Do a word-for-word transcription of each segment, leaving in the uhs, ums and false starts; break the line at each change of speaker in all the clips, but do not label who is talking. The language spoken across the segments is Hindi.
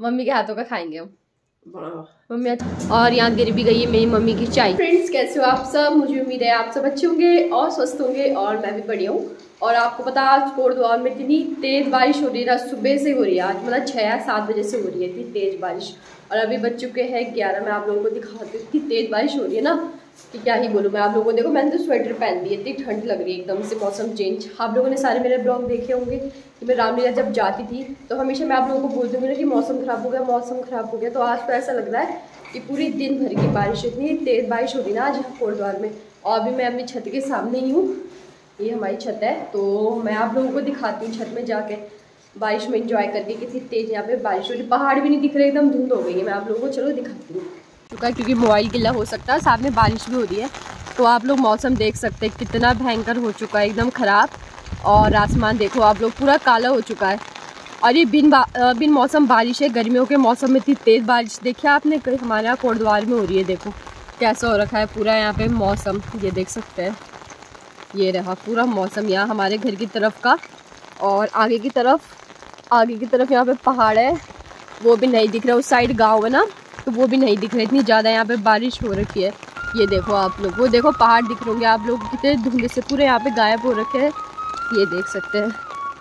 मम्मी के हाथों का खाएंगे हम मम्मी। और यहाँ गिर भी गई है मेरी मम्मी की चाय। फ्रेंड्स कैसे हो आप सब? मुझे उम्मीद है आप सब अच्छे होंगे और स्वस्थ होंगे और मैं भी बढ़िया हूँ। और आपको पता आज कोटद्वार में इतनी तेज बारिश हो रही है, सुबह से हो रही है। आज मतलब छः या सात बजे से हो रही है इतनी तेज बारिश और अभी बज चुके हैं ग्यारह। मैं आप लोगों को दिखाती हूँ इतनी तेज बारिश हो रही है ना कि क्या ही बोलूँ मैं आप लोगों को। देखो मैंने तो स्वेटर पहन ली है, इतनी ठंड लग रही है एकदम से, मौसम चेंज। आप लोगों ने सारे मेरे ब्लॉग देखे होंगे कि मैं रामलीला जब जाती थी तो हमेशा मैं आप लोगों को बोलती हूँ ना कि मौसम ख़राब हो गया मौसम ख़राब हो गया। तो आज तो ऐसा लग रहा है कि पूरी दिन भर की बारिश, इतनी तेज़ बारिश हो रही ना आज कोटद्वार में। और अभी मैं अपनी छत के सामने ही हूँ, ये हमारी छत है। तो मैं आप लोगों को दिखाती हूँ छत में जाके बारिश में एंजॉय करके कितनी तेज़ यहाँ पे बारिश हो रही। पहाड़ भी नहीं दिख रहे, एकदम धुंध हो गई है। मैं आप लोगों को चलो दिखाती हूँ चुका है क्योंकि मोबाइल गिला हो सकता है, साथ में बारिश भी हो रही है। तो आप लोग मौसम देख सकते हैं कितना भयंकर हो चुका है, एकदम ख़राब। और आसमान देखो आप लोग पूरा काला हो चुका है। और ये बिन बिन मौसम बारिश है, गर्मियों के मौसम में इतनी तेज़ बारिश देखिए आपने हमारे यहाँ कोटद्वार में हो रही है। देखो कैसा हो रखा है पूरा यहाँ पे मौसम, ये देख सकते हैं। ये रहा पूरा मौसम यहाँ हमारे घर की तरफ का। और आगे की तरफ आगे की तरफ यहाँ पे पहाड़ है, वो भी नहीं दिख रहा। उस साइड गाँव है ना, तो वो भी नहीं दिख रहा। इतनी ज़्यादा यहाँ पे बारिश हो रखी है। ये देखो आप लोग, वो देखो पहाड़ दिख रहे होंगे आप लोग, कितने धुंध से पूरे यहाँ पे गायब हो रखे हैं, ये देख सकते हैं।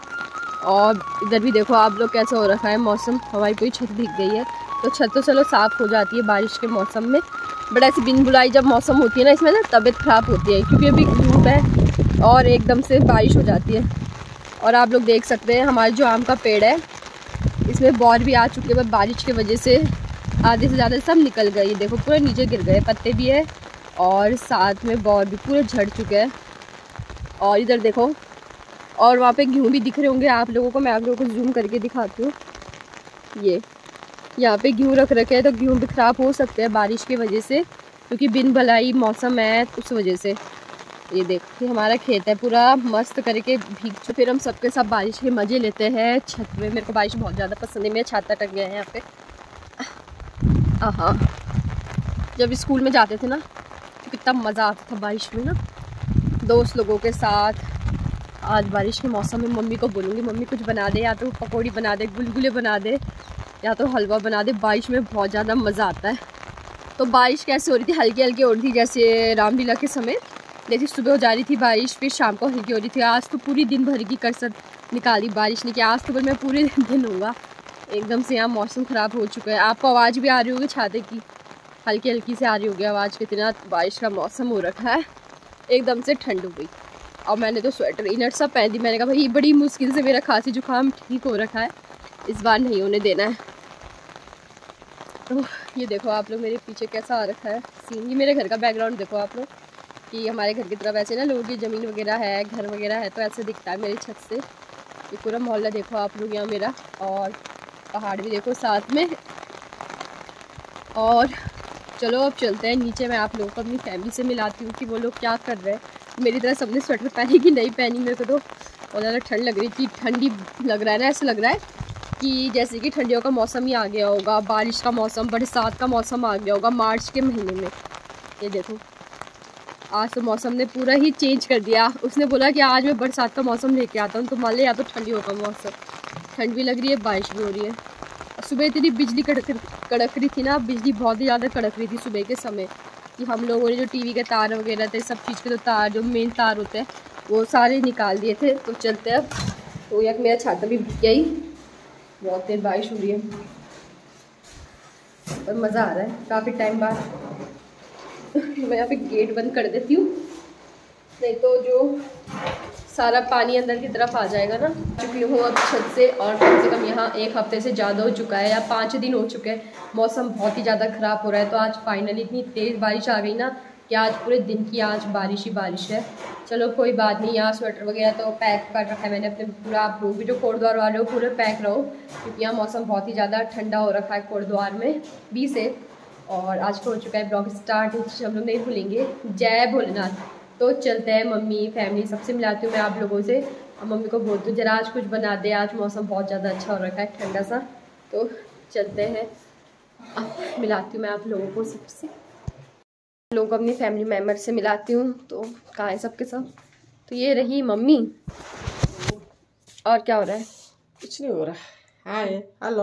और इधर भी देखो आप लोग कैसा हो रखा है मौसम। हमारी पूरी छत भीग गई है। तो छत तो चलो साफ़ हो जाती है बारिश के मौसम में, बट ऐसी बिन बुलाई जब मौसम होती है ना इसमें ना तबीयत ख़राब होती है क्योंकि अभी धूप है और एकदम से बारिश हो जाती है। और आप लोग देख सकते हैं हमारे जो आम का पेड़ है इसमें बौर भी आ चुके हैं, बारिश की वजह से आधे से ज़्यादा सब निकल गए। देखो पूरे नीचे गिर गए, पत्ते भी है और साथ में बौर भी पूरे झड़ चुके हैं। और इधर देखो, और वहाँ पे गेहूँ भी दिख रहे होंगे आप लोगों को। मैं आप लोगों को जूम करके दिखाती हूँ। ये यहाँ पे गेहूँ रख रखे हैं, तो गेहूँ भी ख़राब हो सकते हैं बारिश की वजह से क्योंकि बिन भलाई मौसम है उस वजह से। ये देखिए हमारा खेत है पूरा मस्त करके भीग। तो फिर हम सबके सब बारिश के मज़े लेते हैं छत में। मेरे को बारिश बहुत ज़्यादा पसंद है, मेरा छाता टक गया है यहाँ पे। हाँ, जब स्कूल में जाते थे ना तो कितना मज़ा आता था बारिश में ना, दोस्त लोगों के साथ। आज बारिश के मौसम में मम्मी को बोलूँगी मम्मी कुछ बना दे, या तो पकौड़ी बना दे, गुलगुले बना दे, या तो हलवा बना दे। बारिश में बहुत ज़्यादा मज़ा आता है। तो बारिश कैसे हो रही थी, हल्की हल्की हो रही थी जैसे रामलीला के समय। जैसे सुबह हो जा रही थी बारिश, फिर शाम को हल्की हो रही थी। आज तो पूरी दिन भर की कसरत निकाली बारिश ने कि आज तो मैं पूरे दिन होगा। एकदम से यहाँ मौसम ख़राब हो चुका है। आपको आवाज़ भी आ रही होगी छाते की, हल्की हल्की से आ रही होगी आवाज़। कितना बारिश का मौसम हो रखा है, एकदम से ठंड हो गई। और मैंने तो स्वेटर इनर सब पहन दी। मैंने कहा भाई बड़ी मुश्किल से मेरा खांसी जुकाम ठीक हो रखा है, इस बार नहीं होने देना है। तो ये देखो आप लोग मेरे पीछे कैसा आ रखा है सीन। ये मेरे घर का बैकग्राउंड देखो आप लोग कि हमारे घर की तरफ ऐसे ना लोगों की ज़मीन वगैरह है, घर वगैरह है, तो ऐसे दिखता है मेरी छत से। ये पूरा मोहल्ला देखो आप लोग यहाँ मेरा, और पहाड़ भी देखो साथ में। और चलो अब चलते हैं नीचे। मैं आप लोगों को अपनी फैमिली से मिलाती हूँ कि वो लोग क्या कर रहे हैं। मेरी तरह सबने स्वेटर पहनी कि नहीं पहनी। मेरे को तो बहुत ज़्यादा ठंड लग रही थी, ठंडी लग रहा है ना, ऐसा लग रहा है कि जैसे कि ठंडियों का मौसम ही आ गया होगा, बारिश का मौसम, बरसात का मौसम आ गया होगा मार्च के महीने में। ये देखो आज तो मौसम ने पूरा ही चेंज कर दिया। उसने बोला कि आज मैं बरसात का मौसम लेके आता हूँ, तो मान ले या तो ठंडी होगा मौसम, ठंड भी लग रही है बारिश भी हो रही है। सुबह इतनी बिजली कड़क कड़क रही थी ना, बिजली बहुत ही ज़्यादा कड़क रही थी सुबह के समय कि हम लोगों ने जो टीवी के तार वगैरह थे, सब चीज़ के जो तार, जो मेन तार होते हैं, वो सारे निकाल दिए थे। तो चलते अब। तो यार मेरा छाता भी भीग गया ही, बहुत तेज बारिश हो रही है और मज़ा आ रहा है काफ़ी टाइम बाद। मैं यहाँ पे गेट बंद कर देती हूँ, नहीं तो जो सारा पानी अंदर की तरफ आ जाएगा ना। चुकी हूँ अब छत से, और कम से कम यहाँ एक हफ्ते से ज़्यादा हो चुका है या पाँच दिन हो चुके हैं। मौसम बहुत ही ज़्यादा ख़राब हो रहा है। तो आज फाइनली इतनी तेज़ बारिश आ गई ना कि आज पूरे दिन की आज बारिश ही बारिश है। चलो कोई बात नहीं। यहाँ स्वेटर वगैरह तो पैक कर रखा है मैंने अपने पूरा। आप लोग भी जो कोटद्वार वाले हो पूरे पैक रहो क्योंकि यहाँ मौसम बहुत ही ज़्यादा ठंडा हो रखा है कोटद्वार में भी से। और आज को हो चुका है ब्लॉग स्टार्ट, हम लोग नहीं भूलेंगे। जय भोलेनाथ। तो चलते हैं, मम्मी फैमिली सबसे मिलाती हूँ मैं आप लोगों से। और मम्मी को बोलती हूँ जरा आज कुछ बना दे, आज मौसम बहुत ज़्यादा अच्छा हो रखा है ठंडा सा। तो चलते हैं, अब मिलाती हूँ मैं आप लोगों को सबसे, लोगों को अपनी फैमिली मेम्बर से मिलाती हूँ। तो कहाँ है सबके सब? तो ये रही मम्मी। और क्या हो रहा है?
कुछ नहीं हो रहा। हाय हेलो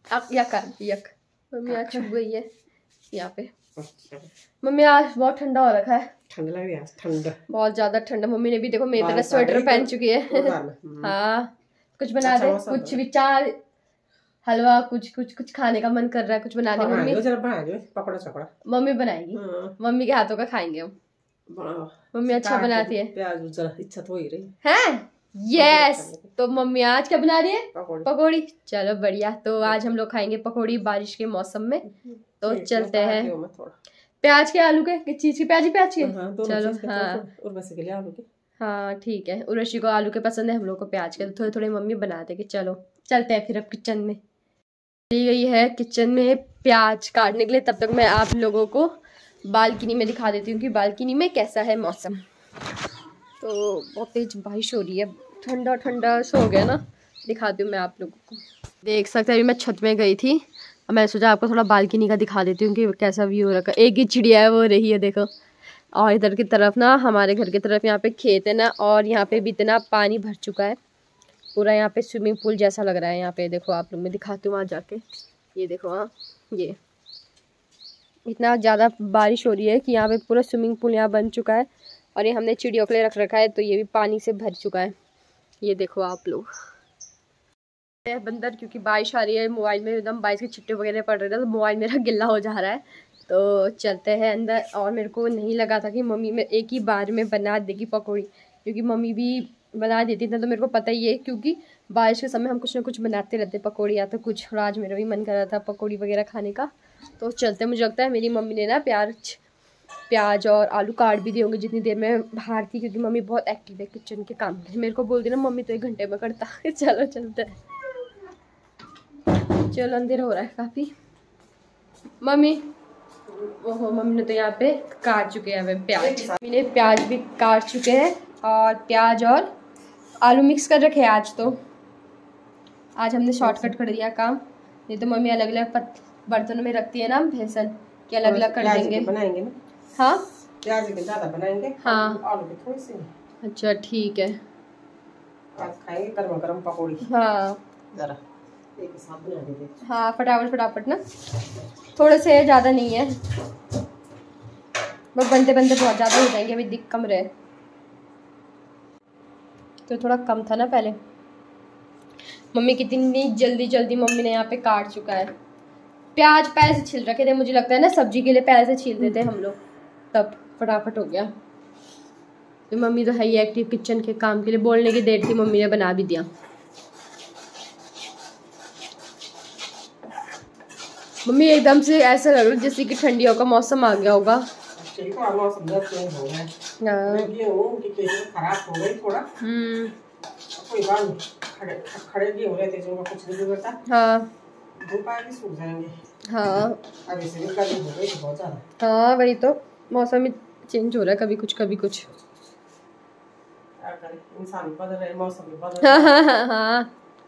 अब यक यक मम्मी आज छुप गई है यहाँ पे। मम्मी आज बहुत ठंडा हो रखा है।
ठंड लग रही है ठंड, बहुत
ज्यादा ठंड। मम्मी ने भी देखो मेरी तरह स्वेटर पहन चुकी है। हाँ कुछ बना दे, कुछ विचार, हलवा, कुछ कुछ कुछ खाने का मन कर रहा है, कुछ बना दे मम्मी।
पकौड़ा चकड़ा मम्मी
बनाएगी, मम्मी के हाथों का खाएंगे हम। मम्मी अच्छा बनाती है।
प्याज इच्छा तो हो ही रही
है। यस, तो मम्मी आज क्या बना रही है? पकौड़ी। चलो बढ़िया। तो आज हम लोग खाएंगे पकौड़ी बारिश के मौसम में। तो चलते हैं। प्याज के आलू के किस चीज के? प्याज ही प्याज के। चलो हाँ
उर्वशी के लिए आलू के।
हाँ ठीक है, उर्वशी को आलू के पसंद है, हम लोग को प्याज के। तो थोड़े थोड़े मम्मी बना देगी। चलो चलते हैं फिर अब किचन में। चली गई है किचन में प्याज काटने के लिए। तब तक मैं आप लोगों को बालकनी में दिखा देती हूँ कि बालकनी में कैसा है मौसम। तो बहुत तेज बारिश हो रही है, ठंडा ठंडा सो हो गया ना। दिखाती हूँ मैं आप लोगों को। देख सकते हैं अभी मैं छत में गई थी, अब मैं सोचा आपको थोड़ा बालकनी का दिखा देती हूँ कि कैसा व्यू हो रखा है। एक ही चिड़िया है वो रही है देखो। और इधर की तरफ ना हमारे घर की तरफ यहाँ पे खेत है ना, और यहाँ पे भी इतना पानी भर चुका है पूरा। यहाँ पे स्विमिंग पूल जैसा लग रहा है। यहाँ पे देखो आप लोग, मैं दिखाती हूँ वहाँ जाके। ये देखो हाँ, ये इतना ज़्यादा बारिश हो रही है कि यहाँ पे पूरा स्विमिंग पूल यहाँ बन चुका है। और ये हमने चिड़ियों के लिए रख रखा है, तो ये भी पानी से भर चुका है। ये देखो आप लोग बंदर, क्योंकि बारिश आ रही है, मोबाइल में एकदम बारिश के छिट्टे वगैरह पड़ रहे थे, तो मोबाइल मेरा गिल्ला हो जा रहा है। तो चलते हैं अंदर। और मेरे को नहीं लगा था कि मम्मी में एक ही बार में बना देगी पकौड़ी, क्योंकि मम्मी भी बना देती थी। तो मेरे को पता ही है, क्योंकि बारिश के समय हम कुछ ना कुछ बनाते रहते पकौड़ी या तो कुछ। और आज मेरा भी मन कर रहा था पकौड़ी वगैरह खाने का। तो चलते, मुझे लगता है मेरी मम्मी ने ना प्याज प्याज और आलू काट भी दिए होंगे जितनी देर में बाहर थी, क्योंकि मम्मी बहुत एक्टिव है किचन के काम में। मेरे को बोल दी ना मम्मी तो एक घंटे में करता है। चलो चलते हैं। चलो अंधेरा हो रहा है काफ़ी। मम्मी ओहो, मम्मी ने तो यहाँ पे काट चुके हैं प्याज। मम्मी ने प्याज भी काट चुके हैं और प्याज और आलू मिक्स कर रखे हैं आज। तो आज हमने शॉर्टकट कर दिया काम। नहीं तो मम्मी अलग अलग बर्तनों में रखती है ना बेसन, कि अलग अलग कर देंगे।
बनाएंगे ना।
हाँ
प्याज के ज़्यादा बनाएंगे,
हाँ
आलू के थोड़ी सी।
अच्छा ठीक है,
आज खाएंगे गर्मा गर्म पकौड़ी।
हाँ
जरा एक साथ बना देंगे।
हाँ फटाफट फटाफट ना, थोड़े से ज़्यादा नहीं है, बस बनते बनते बहुत ज़्यादा हो जाएंगे। अभी दिख कम रहे, तो थोड़ा कम था ना पहले। मम्मी कितनी जल्दी जल्दी मम्मी ने यहाँ पे काट चुका है। प्याज पहले से छील रखे थे, मुझे लगता है ना सब्जी के लिए पहले से छील देते हम लोग, तब फटाफट हो गया। तो मम्मी तो है ही एक्टिव किचन के काम के लिए। बोलने की देर थी, मम्मी ने बना भी दिया। मम्मी एकदम से ऐसा लग रहा है जैसे कि ठंडियों का मौसम आ गया होगा।
खराब हो गई थोड़ा।
हम्म
कोई बात नहीं, खड़े खड़े भी हो रहे थे जो कुछ नहीं बिगड़ता।
हाँ
धूप आएगी सूख जाएंगे।
हाँ
अब इसे भी गर्मी हो गई बहुत ज़्यादा।
हाँ वही तो, मौसम ही चेंज हो रहा है, कभी कुछ कभी कुछ।
क्या करें, इंसान भी बदल रहे हैं, मौसम भी बदल रहा है।
हाँ हाँ हाँ।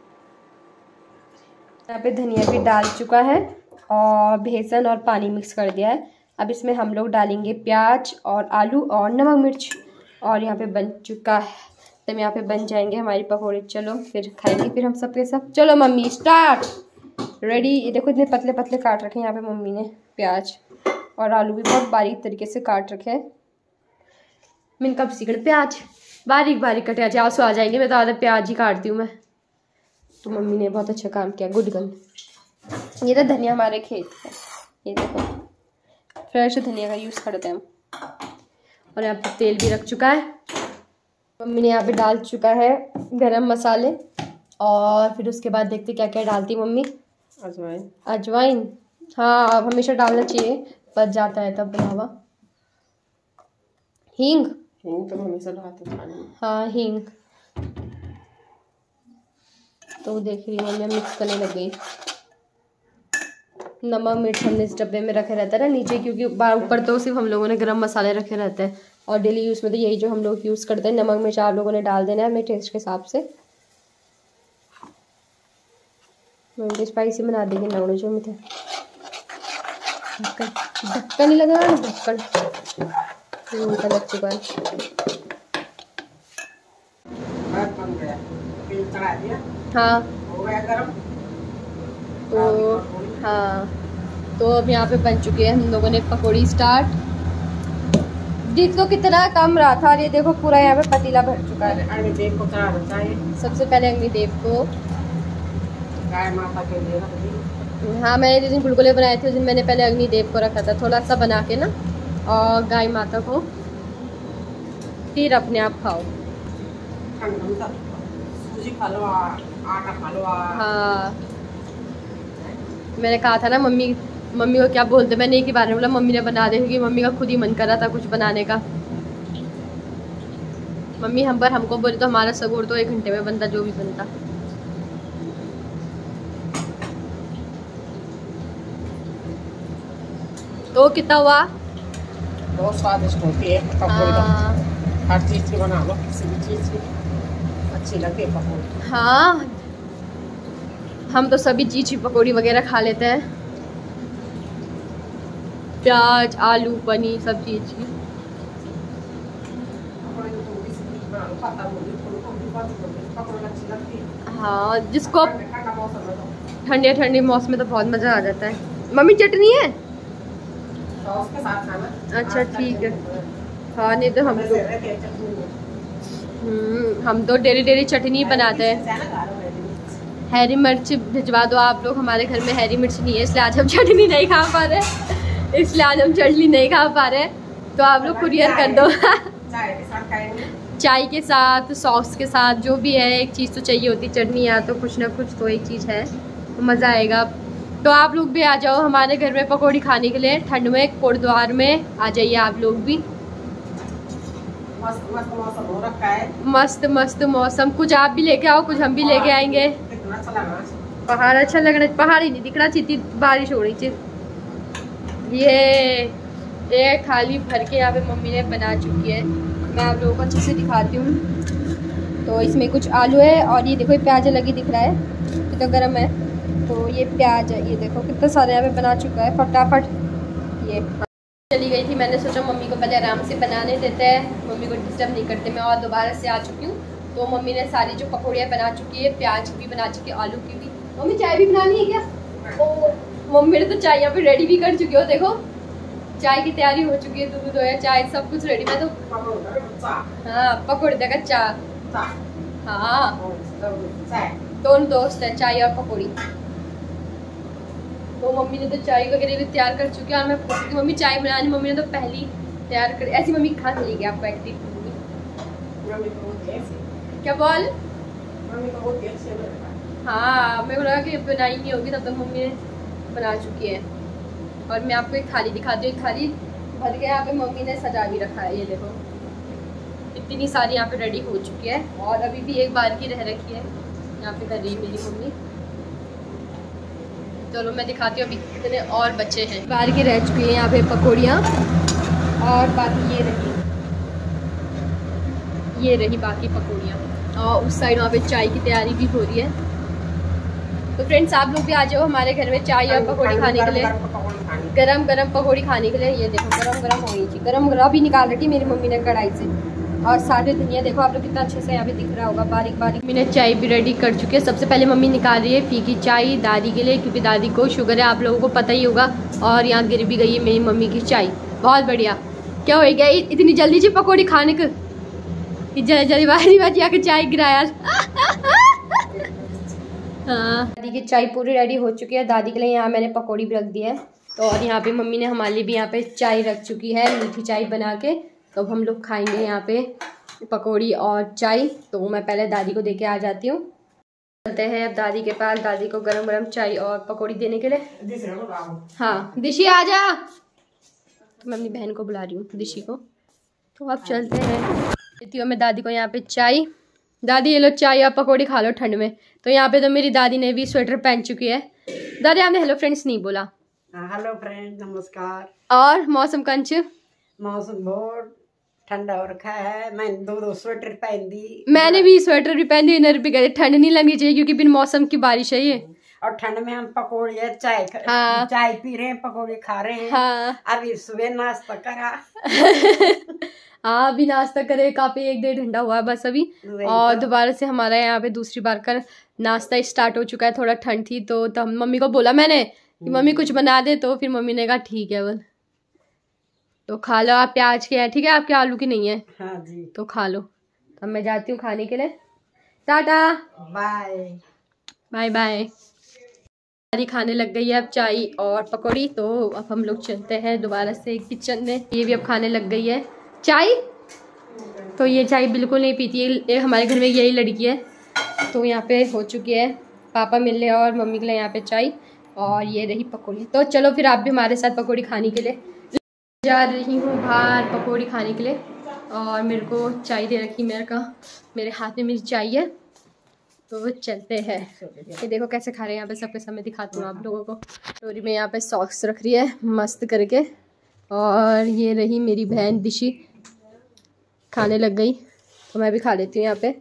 यहाँ पे धनिया भी डाल चुका है और बेसन और पानी मिक्स कर दिया है। अब इसमें हम लोग डालेंगे प्याज और आलू और नमक मिर्च। और यहाँ पे बन चुका है, तब यहाँ पे बन जाएंगे हमारी पकौड़े। चलो फिर खाएंगे फिर हम सब के सब। चलो मम्मी स्टार्ट, रेडी। ये देखो इतने पतले पतले काट रखे हैं यहाँ पे मम्मी ने प्याज, और आलू भी बहुत बारीक तरीके से काट रखे हैं। मैंने कब सीख प्याज बारीक बारीक कटे, आज आंसू आ जाएंगे। मैं तो आधा प्याज ही काटती हूँ मैं। तो मम्मी ने बहुत अच्छा काम किया, गुड गर्ल। ये तो धनिया हमारे खेत है, ये देखो फ्रेश धनिया का यूज़ करते हैं हम। और यहाँ पे तेल भी रख चुका है। मम्मी ने यहाँ पे डाल चुका है गरम मसाले। और फिर उसके बाद देखते क्या क्या डालती मम्मी।
अजवाइन।
अजवाइन हाँ, अब हमेशा डालना चाहिए, बच जाता है तब बनावा। हींग
हींग तो हमेशा डालते हैं।
हाँ हींग। तो देख रही मम्मी मिक्स करने लग गई। नमक मिर्च हमने इस डब्बे में रखे रहता है ना नीचे, क्योंकि ऊपर तो सिर्फ हम लोगों ने गरम मसाले रखे रहते हैं, और डेली यूज़ में तो यही जो हम लोग यूज़ करते हैं। नमक मिर्च आप लोगों ने डाल देना है अपने टेस्ट के हिसाब से। मैं स्पाइसी बना देंगे नवड़े जो मीठे। ढक्कन ढक्कन नहीं लगा, ढक्कन उनका लग चुका है।
बन गया, तेल चढ़ा दिया।
हाँ
हो गया गरम।
तो हाँ, तो अब यहाँ पे बन चुके हैं हम लोगों ने पकौड़ी स्टार्ट। देख तो कितना कम रहा था, और ये देखो पूरा यहाँ पे पतीला भर चुका है।
अग्निदेव को चढ़ाना चाहिए
सबसे पहले अग्निदेव को,
गाय माता के लिए रख दी।
हाँ, मैंने जिस दिन गुलगुले बनाए थे उस दिन मैंने पहले अग्निदेव को रखा था थोड़ा सा बना के ना, और गाय माता को, फिर अपने आप खाओ।
सूजी खा लो, आटा खा लो।
हाँ, मैंने कहा था ना मम्मी मम्मी को क्या बोलते, मैंने एक ही बार में बोला मम्मी ने बना दे, क्योंकि मम्मी का खुद ही मन कर रहा था कुछ बनाने का। मम्मी हम पर हमको बोले तो हमारा सगुर तो एक घंटे में बनता, जो भी बनता। तो कितना हुआ?
बहुत स्वादिष्ट होती है पकौड़ी, हर चीज की बना लो, किसी भी चीज की अच्छी लगती है पकौड़ी।
हाँ, हम तो सभी चीज की पकौड़ी वगैरह खा लेते हैं, प्याज, आलू, पनीर, सब चीज की। हाँ, जिसको ठंडे ठंडे मौसम में तो बहुत मज़ा आ जाता है। मम्मी चटनी है?
सॉस के साथ खाना।
अच्छा ठीक है। हाँ, नहीं तो हम तो हम्म हम तो डेली डेली चटनी बनाते हैं। हरी मिर्च भिजवा दो आप लोग, हमारे घर में हरी मिर्च नहीं है, इसलिए आज हम चटनी नहीं खा पा रहे इसलिए आज हम चटनी नहीं खा पा रहे तो आप लोग कुरियर कर दो।
चाय के साथ खाएंगे,
चाय के साथ, सॉस के साथ, जो भी है एक चीज़ तो चाहिए होती, चटनी या तो कुछ ना कुछ तो एक चीज़ है, तो मज़ा आएगा। तो आप लोग भी आ जाओ हमारे घर में पकौड़ी खाने के लिए, ठंड में कोटद्वार में आ जाइए आप लोग भी।
मस्त मस्त मौसम हो रखा है,
मस्त मस्त मौसम, कुछ आप भी लेके आओ, कुछ हम भी लेके आएंगे।
कितना अच्छा लग रहा है,
पहाड़ अच्छा लग रहा है, पहाड़ ही नहीं दिख रहा, चित्ती बारिश हो रही थी। ये ये थाली भर के यहाँ पे मम्मी ने बना चुकी है, मैं आप लोगों को अच्छे से दिखाती हूँ। तो इसमें कुछ आलू है, और ये देखो ये प्याज लगी दिख रहा है, ये तो गर्म है, तो ये प्याज है, ये देखो कितना सारे यहाँ पे बना चुका है फटाफट। ये चली गई थी, मैंने सोचा मम्मी को पहले आराम से बनाने देते हैं, मम्मी को डिस्टर्ब नहीं करते। मैं और दोबारा से आ चुकी हूँ, तो मम्मी ने सारी जो पकौड़ियाँ बना चुकी है, प्याज की भी बना चुकी है, आलू की भी। मम्मी चाय भी बनानी है क्या? ओ मम्मी ने तो चाय यहाँ पे रेडी भी कर चुकी हो, देखो चाय की तैयारी हो चुकी है, दूध धोया, चाय सब कुछ रेडी। मैं तो हाँ पकौड़ी देखा चाय, हाँ दोनों दोस्त है, चाय और पकौड़ी। तो मम्मी ने तो चाय वगैरह भी तैयार कर चुकी है, और मैं पूछती थी मम्मी चाय बनानी, मम्मी ने तो पहली तैयार कर। ऐसी मम्मी खा मिलेगी आपको एक्टिव क्या बोल? हाँ, मेरे को लगा कि बनाई नहीं होगी, तब तक मम्मी ने बना चुकी है। और मैं आपको एक थाली दिखाती हूँ, एक थाली भर के यहाँ पे मम्मी ने सजा भी रखा है, ये देखो इतनी सारी यहाँ पे रेडी हो चुकी है, और अभी भी एक बार की रह रखी है यहाँ पे कर रही है मेरी मम्मी। चलो मैं दिखाती हूँ अभी कितने और बच्चे हैं। बार की रह चुकी है यहाँ पे पकौड़ियाँ, और बाकी ये रही ये रही बाकी पकौड़ियाँ, और उस साइड वहाँ पे चाय की तैयारी भी हो रही है। तो फ्रेंड्स आप लोग भी आ जाओ हमारे घर में चाय और पकौड़ी खाने के लिए, गरम गरम पकौड़ी खाने के लिए। ये देखो गरम गरम हो गई थी, गरम गरम भी निकाल रखी मेरी मम्मी ने कढ़ाई से, और सारे धनिया देखो आप लोग कितना अच्छे से यहाँ पे दिख रहा होगा, बारीक बारीक। मम्मी ने चाय भी रेडी कर चुकी है। सबसे पहले मम्मी निकाल रही है फीकी चाय दादी के लिए, क्योंकि दादी को शुगर है, आप लोगों को पता ही होगा। और यहाँ गिर भी गई है मेरी मम्मी की चाय, बहुत बढ़िया। क्या हो गया इतनी जल्दी से पकौड़ी खाने को, जल्दी बाजी बाजी आके चाय गिराया। हाँ, दादी की चाय पूरी रेडी हो चुकी है, दादी के लिए यहाँ मैंने पकौड़ी भी रख दी है। तो और यहाँ पे मम्मी ने हमारे लिए भी यहाँ पे चाय रख चुकी है, मीठी चाय बना के। तो अब हम लोग खाएंगे यहाँ पे पकौड़ी और चाय। तो मैं पहले दादी को देके आ जाती हूँ, चलते हैं अब दादी के पास, दादी को गरम गरम चाय और पकौड़ी देने के लिए। हाँ दिशी आ जा, मैं अपनी बहन को बुला रही हूँ दिशी को। तो अब चलते हैं, देती हूँ मैं दादी को यहाँ पे चाय। दादी ये लो चाय और पकौड़ी खा लो ठंड में। तो यहाँ पे तो मेरी दादी ने भी स्वेटर पहन चुकी है। दादी आपने हेलो फ्रेंड्स नहीं बोला।
हेलो फ्रेंड, नमस्कार।
और मौसम कंच?
मौसम बहुत ठंडा हो रखा है, मैंने दो दो स्वेटर पहन दी।
मैंने भी स्वेटर भी पहन दी, इनर भी गए, ठंड नहीं लगनी चाहिए क्योंकि बिन मौसम की बारिश है ये।
और ठंड में हम पकौड़ी चाय हाँ। चाय पी रहे हैं, पकौड़े खा रहे हैं। हाँ। अभी सुबह नाश्ता करा।
हाँ अभी नाश्ता करे, काफी एक डेढ़ घंटा हुआ है बस अभी। और दोबारा से हमारा यहाँ पे दूसरी बार का नाश्ता स्टार्ट हो चुका है, थोड़ा ठंड थी तो तब मम्मी को बोला मैंने कि मम्मी कुछ बना दे, तो फिर मम्मी ने कहा ठीक है बोल। तो खा लो आप, प्याज के है ठीक है, आपके आलू की नहीं है।
हाँ जी।
तो खा लो। अब मैं जाती हूँ खाने के लिए, टाटा
बाय
बाय बाय। सारी खाने लग गई है अब चाय और पकौड़ी, तो अब हम लोग चलते हैं दोबारा से किचन में। ये भी अब खाने लग गई है चाय, तो ये चाय बिल्कुल नहीं पीती है, ये हमारे घर में यही लड़की है। तो यहाँ पे हो चुकी है पापा मिलने और मम्मी के लिए यहाँ पे चाय, और ये रही पकौड़ी। तो चलो फिर आप भी हमारे साथ पकौड़ी खाने के लिए। जा रही हूँ बाहर पकौड़ी खाने के लिए, और मेरे को चाय दे रखी, मेरे का मेरे हाथ में मेरी चाय है। तो चलते हैं। ये देखो कैसे खा रहे हैं यहाँ पे, सबके सामने दिखाती हूँ आप लोगों को। टोरी में यहाँ पे सॉक्स रख रही है मस्त करके, और ये रही मेरी बहन दिशी खाने लग गई, तो मैं भी खा लेती हूँ यहाँ पे।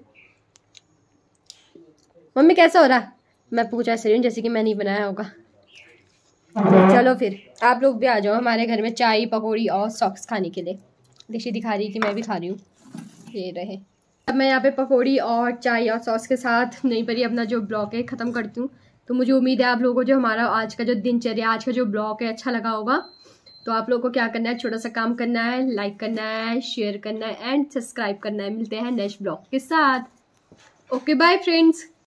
मम्मी कैसा हो रहा? मैं पूछा ऐसे रही हूँ जैसे कि मैं नहीं बनाया होगा। चलो फिर आप लोग भी आ जाओ हमारे घर में चाय पकौड़ी और सॉक्स खाने के लिए। दिशी दिखा रही है कि मैं भी खा रही हूँ, ये रहे। अब मैं यहाँ पे पकौड़ी और चाय और सॉस के साथ नहीं परी अपना जो ब्लॉग है ख़त्म करती हूँ। तो मुझे उम्मीद है आप लोगों को जो हमारा आज का जो दिनचर्या, आज का जो ब्लॉग है अच्छा लगा होगा। तो आप लोगों को क्या करना है, छोटा सा काम करना है, लाइक करना है, शेयर करना है एंड सब्सक्राइब करना है। मिलते हैं नेक्स्ट ब्लॉग के साथ। Okay bye friends.